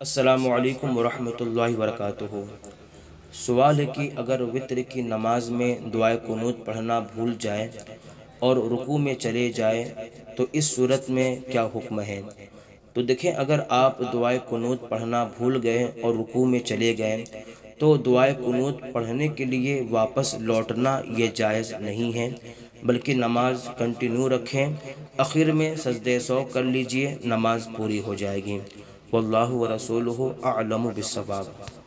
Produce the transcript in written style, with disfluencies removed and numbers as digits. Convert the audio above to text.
अस्सलामु अलैकुम वरहमतुल्लाहि वबरकातुहू। सवाल है कि अगर वित्र की नमाज में दुआए कुनूत पढ़ना भूल जाए और रुकू में चले जाए तो इस सूरत में क्या हुक्म है। तो देखें, अगर आप दुआए कुनूत पढ़ना भूल गए और रुकू में चले गए तो दुआए कुनूत पढ़ने के लिए वापस लौटना ये जायज़ नहीं है, बल्कि नमाज कंटिन्यू रखें। आखिर में सजदे सौ कर लीजिए, नमाज पूरी हो जाएगी। वल्लाहु व रसूलुहु अअलमु बिस्सवाब।